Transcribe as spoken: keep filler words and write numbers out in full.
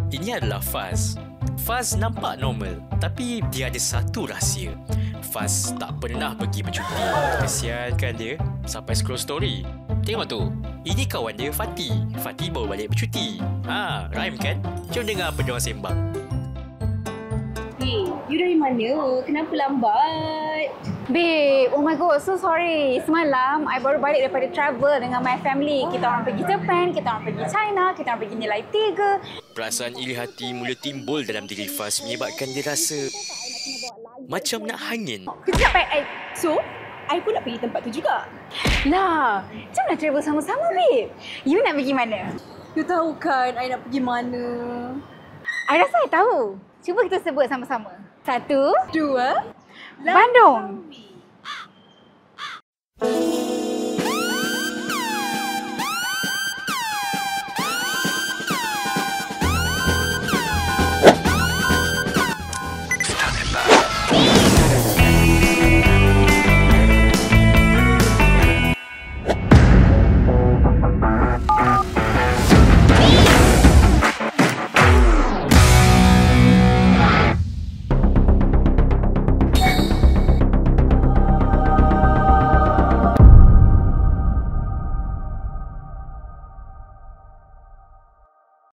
Ini adalah Faz. Faz nampak normal, tapi dia ada satu rahsia. Faz tak pernah pergi bercuti. Kesian kan dia, sampai scroll story. Tengok tu, ini kawan dia Fati. Fati baru balik bercuti. Ha, rhyme kan? Jom dengar apa diorang sembang. Hey, you dari mana? Kenapa lambat? Babe, oh my god, so sorry. Semalam, I baru balik daripada travel dengan my family. Kita orang pergi Japan, kita orang pergi China, kita orang pergi nilai tiga. Perasaan iri hati mula timbul dalam diri Faz menyebabkan dia rasa macam nak hangin. Kejap, I... So, I pun nak pergi tempat tu juga. Lah, jom nak travel sama-sama, babe. You nak pergi mana? You tahu kan I nak pergi mana? I rasa I tahu. Cuba kita sebut sama-sama. Satu, Dua, Bandung.